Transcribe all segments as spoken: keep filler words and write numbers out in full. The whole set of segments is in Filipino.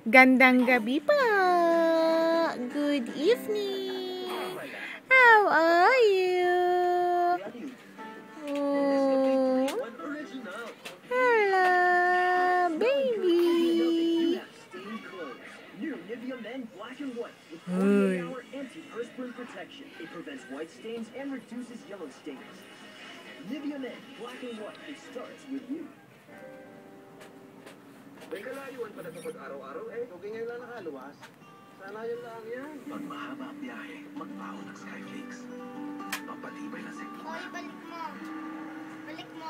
Gandang gabi pa. Good evening. How are you? Oh. Hello, baby. Hey. It prevents white stains and reduces yellow stains. Nivea Men Black and White. It starts with you. May kalayuan pa na kapag araw-araw eh. Huwag ngayon lang nakaluwas. Sana yun lang yan. Pag mahaba ang biyahe, magbaho ng Skyflakes. Pampatibay na sa Oy, balik mo. Balik mo.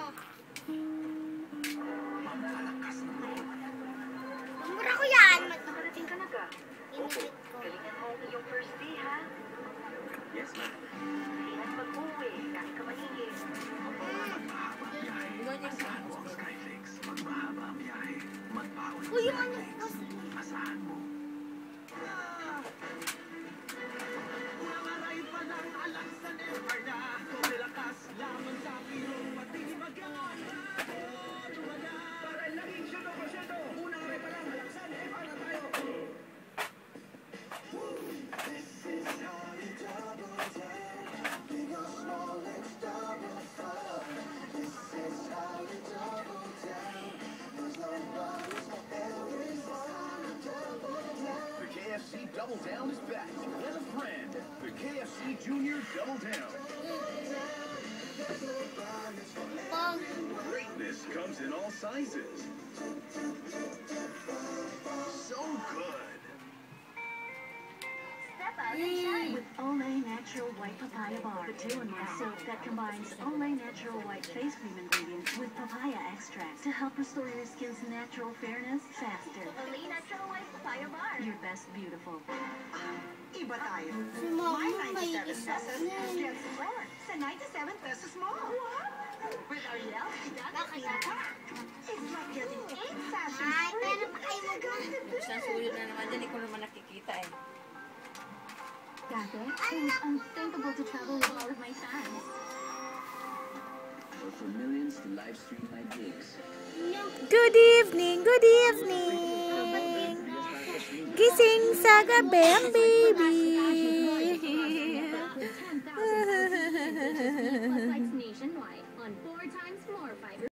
pampalakas ng loob. Mura ko yan. Nakarating ka na ka? Inibit ko. Galingan mo ang iyong first day, ha? Yes, ma'am. Ingat mag-uwi, kahit ka maningin. Magmahaba ang biyahe, asahan mo ang Skyflakes. Magmahaba ang biyahe, magbaho ng Uy, yung ano Skyflakes. kasi. Asahan mo. The K F C Double Down is back. Let a friend. The K F C Junior Double Down. Pag. Greatness comes in all sizes. So good. Step out and shine with Olay Natural White Papaya Bar. The two-in-one soap that combines Olay Natural White face cream ingredients with papaya extract to help restore your skin's natural fairness faster. Olay Natural White Papaya Bar. Your best beautiful. Iba tayo. Si Mama My may ninety-seven isa pesos yan. gets flour sa ninety-seven pesos mo. With our Ariel, Bakit? it's like getting eight sachets Ay, free. pero pa kayo maganda. Isang suyo na naman dyan, ikaw naman nakikita eh. Dati, it was unthinkable to travel with all of my fans. But for millions to live stream my gigs. Good evening, good evening. Gising sa gabi ang baby.